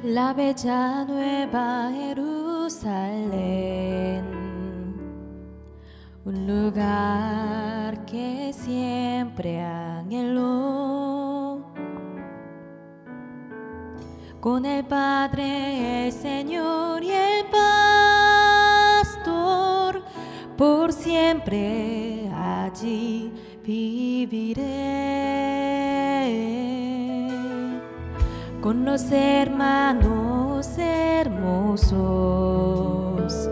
La bella nueva Jerusalén, un lugar que siempre anheló. Con el Padre, el Señor y el Pastor, por siempre allí viviré. Con los hermanos hermosos,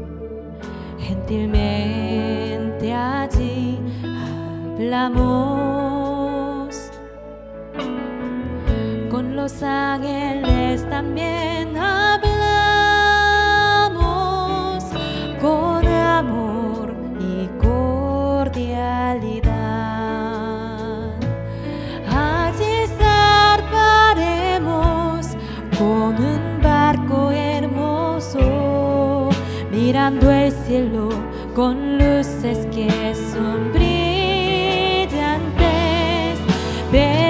gentilmente allí hablamos. Con los ángeles también hablamos, con amor y cordialidad. Allí zarparemos con un barco hermoso, mirando el cielo con luces que son brillantes.